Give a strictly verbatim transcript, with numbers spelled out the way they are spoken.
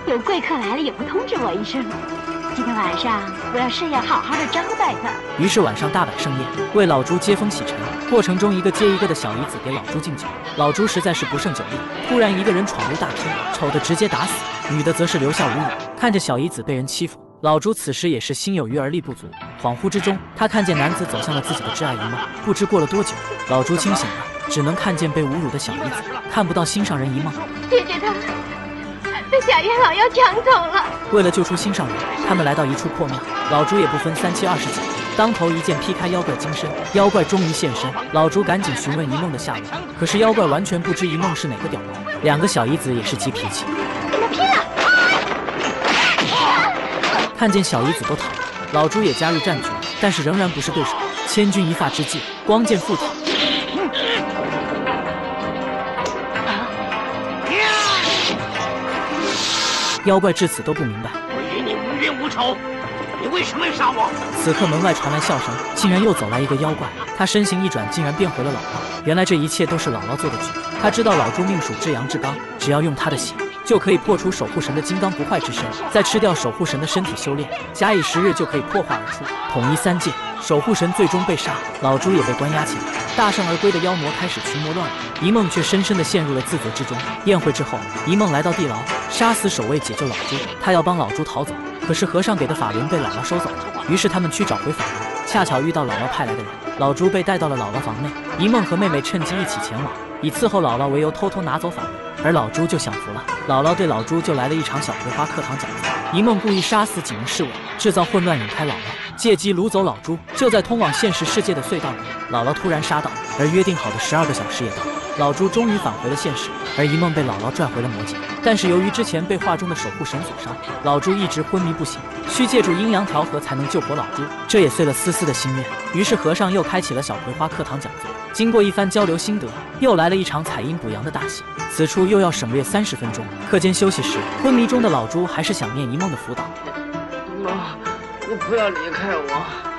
有贵客来了也不通知我一声。今天晚上我要设宴好好的招待他。 于是晚上大摆盛宴，为老朱接风洗尘。过程中，一个接一个的小姨子给老朱敬酒，老朱实在是不胜酒力。突然，一个人闯入大厅，丑的直接打死，女的则是留下侮辱。看着小姨子被人欺负，老朱此时也是心有余而力不足。恍惚之中，他看见男子走向了自己的挚爱姨梦。不知过了多久，老朱清醒了，只能看见被侮辱的小姨子，看不到心上人姨梦。 姐姐她被假烟老妖抢走了。 为了救出心上人，他们来到一处破庙，老朱也不分三七二十几，当头一剑劈开妖怪精身。妖怪终于现身，老朱赶紧询问一梦的下落，可是妖怪完全不知一梦是哪个屌毛。两个小姨子也是急脾气， 跟他拼了！ 看见小姨子都逃了，老朱也加入战局，但是仍然不是对手。千钧一发之际，光剑附体。妖怪至此都不明白， 我与你无冤无仇，你为什么要杀我？ 此刻门外传来笑声，竟然又走来一个妖怪。他身形一转，竟然变回了姥姥。原来这一切都是姥姥做的局。他知道老朱命属至阳至刚，只要用他的血，就可以破除守护神的金刚不坏之身，再吃掉守护神的身体修炼，假以时日就可以破坏而出，统一三界。守护神最终被杀，老朱也被关押起来。大胜而归的妖魔开始群魔乱舞，一梦却深深地陷入了自责之中。宴会之后，一梦来到地牢，杀死守卫解救老朱，他要帮老朱逃走，可是和尚给的法轮被姥姥收走了。于是他们去找回法轮，恰巧遇到姥姥派来的人，老朱被带到了姥姥房内。一梦和妹妹趁机一起前往，以伺候姥姥为由偷偷拿走法轮，而老朱就享福了。姥姥对老朱就来了一场小葵花课堂讲座。一梦故意杀死几名侍卫，制造混乱引开姥姥，借机掳走老朱。就在通往现实世界的隧道里，姥姥突然杀到，而约定好的十二个小时也到，老朱终于返回了现实，而一梦被姥姥拽回了魔界。但是由于之前被画中的守护神所伤，老朱一直昏迷不醒，需借助阴阳调和才能救活老朱，这也碎了思思的心愿。于是和尚又开启了小葵花课堂讲座。经过一番交流心得，又来了一场采阴补阳的大戏。此处又要省略三十分钟。课间休息时，昏迷中的老朱还是想念一梦的辅导。 妈，你不要离开我。